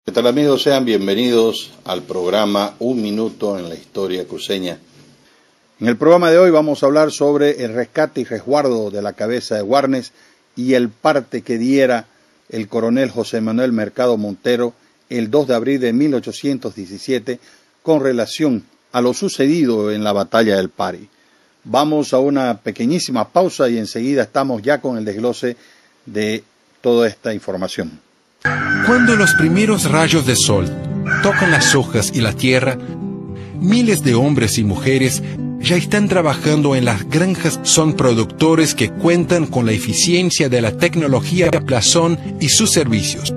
¿Qué tal, amigos? Sean bienvenidos al programa Un Minuto en la Historia Cruceña. En el programa de hoy vamos a hablar sobre el rescate y resguardo de la cabeza de Warnes y el parte que diera el coronel José Manuel Mercado Montero el 2 de abril de 1817 con relación a lo sucedido en la batalla del Pari. Vamos a una pequeñísima pausa y enseguida estamos ya con el desglose de toda esta información. Cuando los primeros rayos de sol tocan las hojas y la tierra, miles de hombres y mujeres ya están trabajando en las granjas. Son productores que cuentan con la eficiencia de la tecnología Plazón y sus servicios.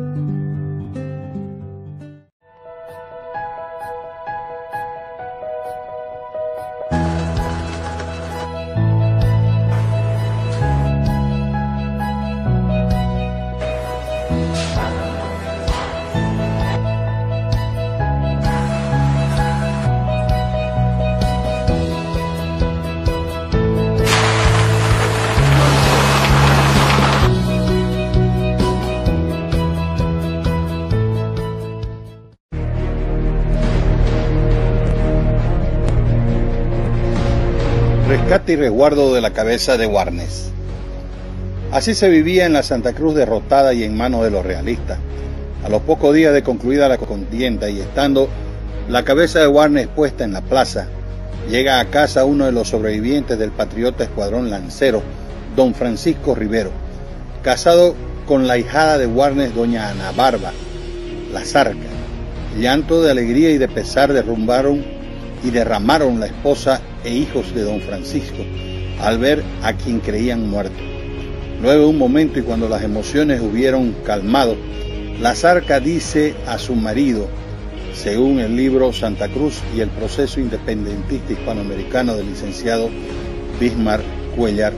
Rescate y resguardo de la cabeza de Warnes. Así se vivía en la Santa Cruz derrotada y en manos de los realistas. A los pocos días de concluida la contienda y estando la cabeza de Warnes puesta en la plaza, llega a casa uno de los sobrevivientes del patriota escuadrón lancero, don Francisco Rivero, casado con la hijada de Warnes, doña Ana Barba, la Zarca. Llanto de alegría y de pesar derramaron la esposa e hijos de don Francisco al ver a quien creían muerto. Luego de un momento y cuando las emociones hubieron calmado, la Zarca dice a su marido, según el libro Santa Cruz y el proceso independentista hispanoamericano del licenciado Bismarck Cuellar: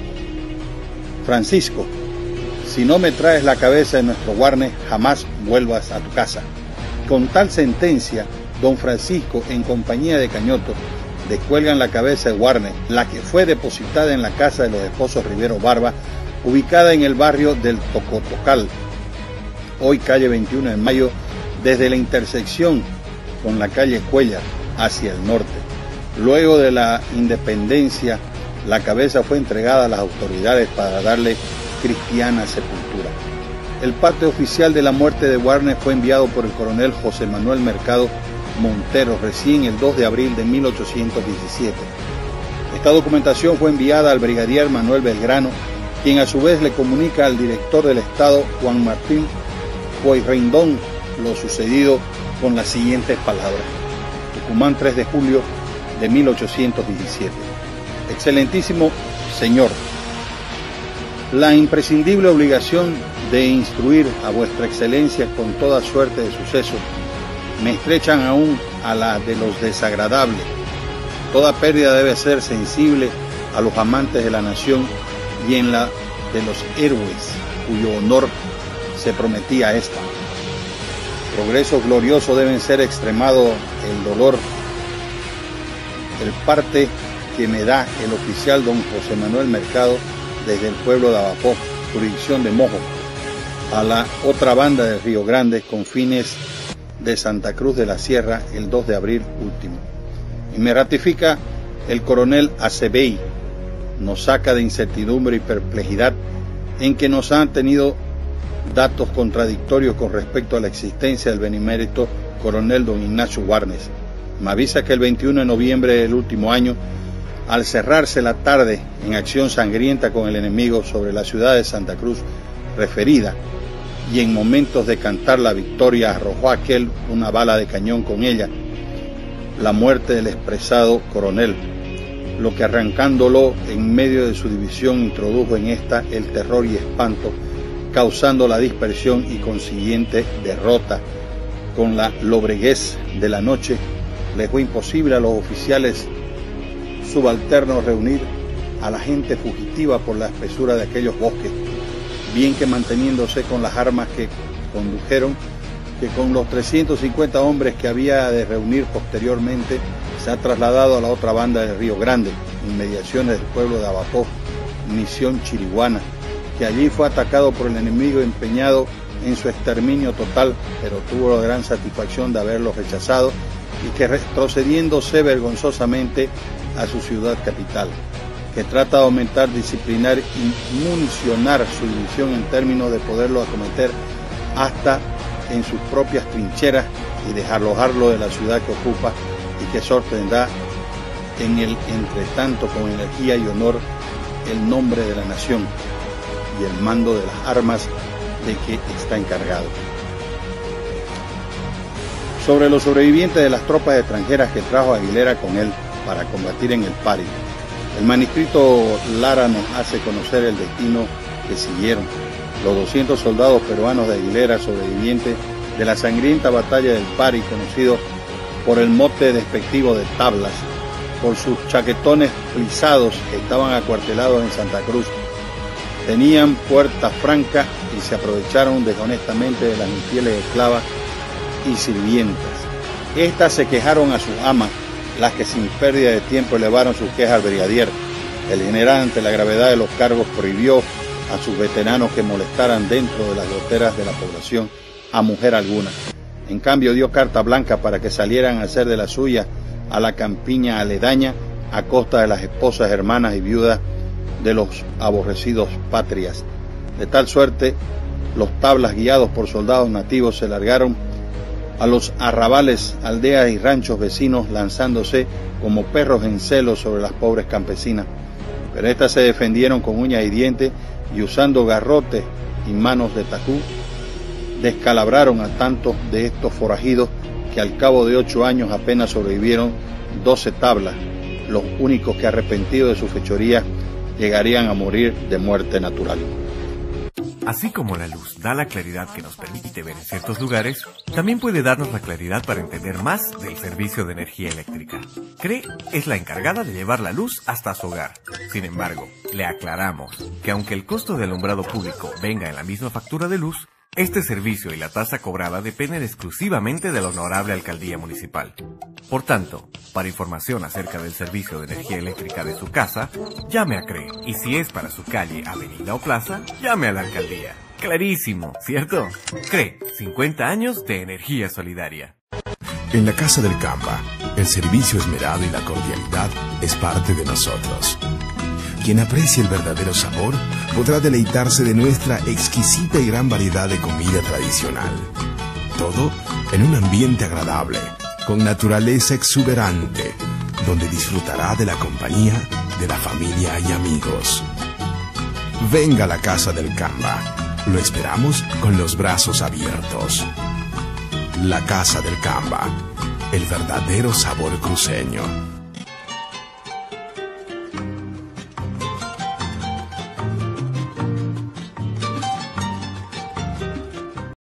Francisco, si no me traes la cabeza de nuestro Warnes, jamás vuelvas a tu casa. Con tal sentencia, don Francisco, en compañía de Cañoto, descuelgan la cabeza de Warnes, la que fue depositada en la casa de los esposos Rivero Barba, ubicada en el barrio del Tocotocal, hoy calle 21 de Mayo, desde la intersección con la calle Cuellar hacia el norte. Luego de la independencia, la cabeza fue entregada a las autoridades para darle cristiana sepultura. El parte oficial de la muerte de Warnes fue enviado por el coronel José Manuel Mercado Montero recién el 2 de abril de 1817. Esta documentación fue enviada al brigadier Manuel Belgrano, quien a su vez le comunica al director del Estado, Juan Martín Pueyrredón, lo sucedido con las siguientes palabras: Tucumán, 3 de julio de 1817. Excelentísimo señor, la imprescindible obligación de instruir a vuestra excelencia con toda suerte de sucesos me estrechan aún a la de los desagradables. Toda pérdida debe ser sensible a los amantes de la nación y en la de los héroes cuyo honor se prometía esta. Progresos gloriosos deben ser extremado el dolor, el parte que me da el oficial don José Manuel Mercado desde el pueblo de Abapó, jurisdicción de Mojo, a la otra banda del Río Grande, con fines de Santa Cruz de la Sierra, el 2 de abril último. Y me ratifica el coronel Acebey, nos saca de incertidumbre y perplejidad en que nos han tenido datos contradictorios con respecto a la existencia del benemérito coronel don Ignacio Warnes. Me avisa que el 21 de noviembre del último año, al cerrarse la tarde en acción sangrienta con el enemigo sobre la ciudad de Santa Cruz referida, y en momentos de cantar la victoria arrojó aquel una bala de cañón con ella, la muerte del expresado coronel, lo que arrancándolo en medio de su división introdujo en esta el terror y espanto, causando la dispersión y consiguiente derrota. Con la lobreguez de la noche les fue imposible a los oficiales subalternos reunir a la gente fugitiva por la espesura de aquellos bosques, bien que manteniéndose con las armas que condujeron, que con los 350 hombres que había de reunir posteriormente, se ha trasladado a la otra banda del Río Grande, inmediaciones del pueblo de Abapó, misión Chiriguana, que allí fue atacado por el enemigo empeñado en su exterminio total, pero tuvo la gran satisfacción de haberlos rechazado y que retrocediéndose vergonzosamente a su ciudad capital, que trata de aumentar, disciplinar y municionar su división en términos de poderlo acometer hasta en sus propias trincheras y desalojarlo de la ciudad que ocupa, y que sorprenderá en el entretanto con energía y honor el nombre de la nación y el mando de las armas de que está encargado. Sobre los sobrevivientes de las tropas extranjeras que trajo Aguilera con él para combatir en el Pari, el manuscrito Lara nos hace conocer el destino que siguieron los 200 soldados peruanos de Aguilera, sobrevivientes de la sangrienta batalla del Pari, conocido por el mote despectivo de Tablas, por sus chaquetones plisados que estaban acuartelados en Santa Cruz. Tenían puerta franca y se aprovecharon deshonestamente de las infieles esclavas y sirvientas. Estas se quejaron a sus amas, las que sin pérdida de tiempo elevaron sus quejas al brigadier. El general, ante la gravedad de los cargos, prohibió a sus veteranos que molestaran dentro de las goteras de la población a mujer alguna. En cambio, dio carta blanca para que salieran a hacer de la suya a la campiña aledaña a costa de las esposas, hermanas y viudas de los aborrecidos patrias. De tal suerte, los Tablas, guiados por soldados nativos, se largaron a los arrabales, aldeas y ranchos vecinos, lanzándose como perros en celo sobre las pobres campesinas. Pero éstas se defendieron con uñas y dientes y, usando garrotes y manos de tacú, descalabraron a tantos de estos forajidos que al cabo de 8 años apenas sobrevivieron 12 Tablas, los únicos que, arrepentidos de su fechoría, llegarían a morir de muerte natural. Así como la luz da la claridad que nos permite ver en ciertos lugares, también puede darnos la claridad para entender más del servicio de energía eléctrica. CRE es la encargada de llevar la luz hasta su hogar. Sin embargo, le aclaramos que aunque el costo de alumbrado público venga en la misma factura de luz, este servicio y la tasa cobrada dependen exclusivamente de la honorable alcaldía municipal. Por tanto, para información acerca del servicio de energía eléctrica de su casa, llame a CRE. Y si es para su calle, avenida o plaza, llame a la alcaldía. Clarísimo, ¿cierto? CRE, 50 años de energía solidaria. En la Casa del Camba, el servicio esmerado y la cordialidad es parte de nosotros. Quien aprecie el verdadero sabor podrá deleitarse de nuestra exquisita y gran variedad de comida tradicional. Todo en un ambiente agradable, con naturaleza exuberante, donde disfrutará de la compañía de la familia y amigos. Venga a la Casa del Camba. Lo esperamos con los brazos abiertos. La Casa del Camba, el verdadero sabor cruceño.